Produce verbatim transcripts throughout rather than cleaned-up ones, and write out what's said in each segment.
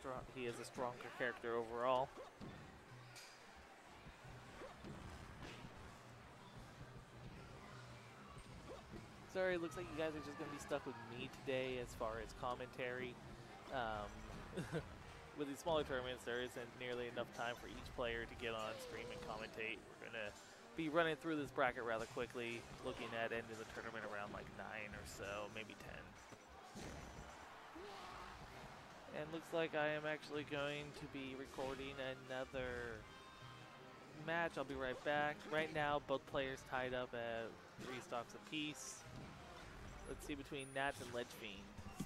strong. He is a stronger character overall. Sorry, looks like you guys are just going to be stuck with me today as far as commentary. Um, with these smaller tournaments, there isn't nearly enough time for each player to get on stream and commentate. We're going to be running through this bracket rather quickly, looking at end of the tournament around like nine or so, maybe ten. And looks like I am actually going to be recording another match. I'll be right back. Right now, both players tied up at three stocks apiece. Let's see between Nats and Ledge Fiend.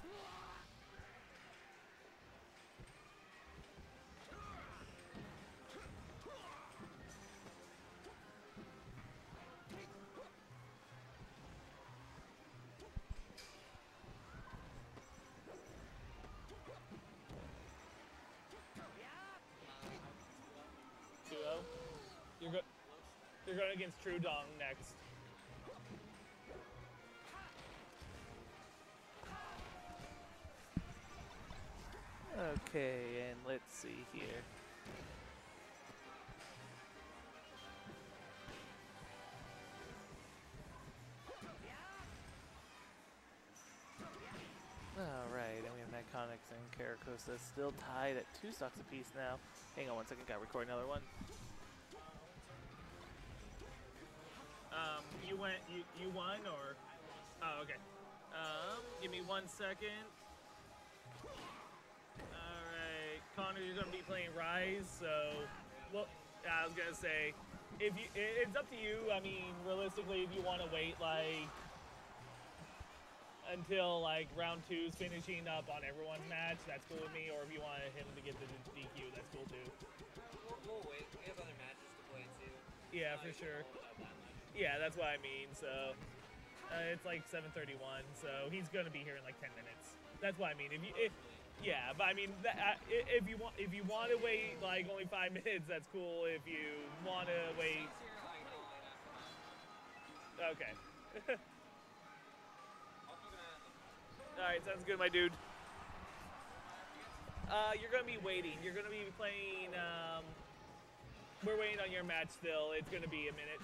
two oh. You're, go you're going against True Dong next. Okay, and let's see here. Alright, and we have Iconics and Caracosta still tied at two stocks apiece now. Hang on one second, gotta record another one. Um, you went, you, you won, or? Oh, okay. Um, give me one second. Alright, Connor, you're gonna be playing Rise, so, well, I was gonna say, if you, it's up to you. I mean, realistically, if you want to wait, like, until, like, round two's finishing up on everyone's match, that's cool with me, or if you want him to get the D Q, that's cool too. We'll, we'll wait. We have other matches to play too. Yeah, uh, for sure. That Yeah, that's what I mean, so, uh, it's like seven thirty-one, so he's gonna be here in like ten minutes. That's what I mean. If you, if, yeah, but I mean, that, uh, if you want, if you want to wait like only five minutes, that's cool. If you want to wait, okay. All right, sounds good, my dude. Uh, you're gonna be waiting. You're gonna be playing. Um, we're waiting on your match still. It's gonna be a minute.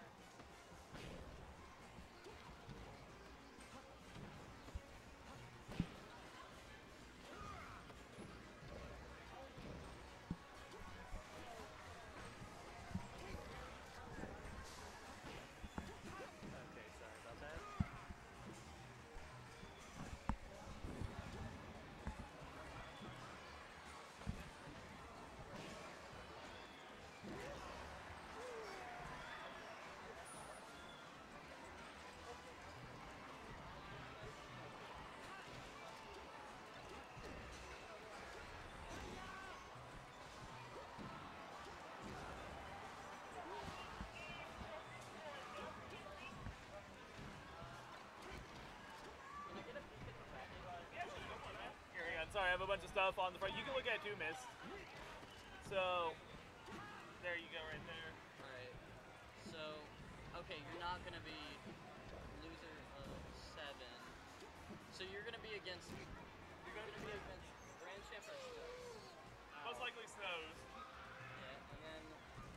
Sorry, I have a bunch of stuff on the front. You can look at it too, miss. So, there you go right there. Alright. So, okay, you're not going to be loser of seven. So you're going to be against, you're going to be against Grand Champ or Snows? Most likely Snows. Yeah, and then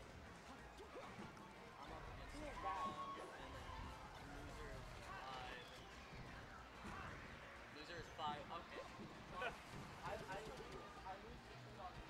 I'm up against Strong, and then loser of five. Loser is five, okay. Well, I, I, I lose to on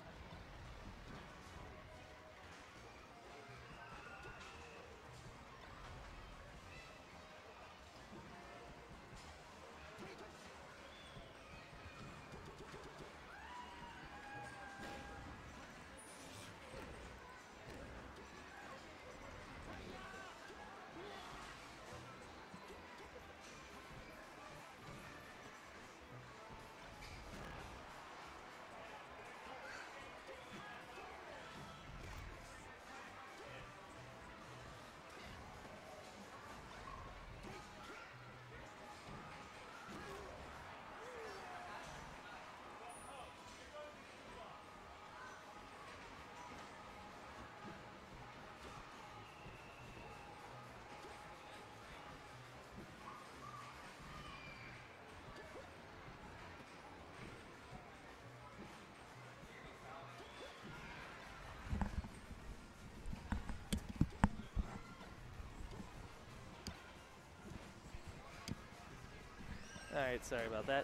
Alright, sorry about that.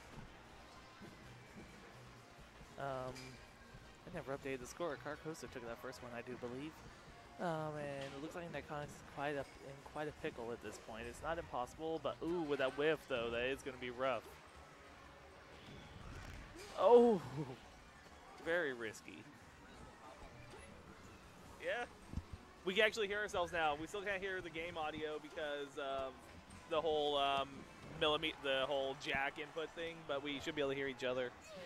Um, I never updated the score. Carcosa took that first one, I do believe. Um, and it looks like Neconics is quite up in quite a pickle at this point. It's not impossible, but ooh, with that whiff though, that is going to be rough. Oh, very risky. Yeah. We can actually hear ourselves now. We still can't hear the game audio because of the whole um, millimeter, the whole jack input thing, but we should be able to hear each other.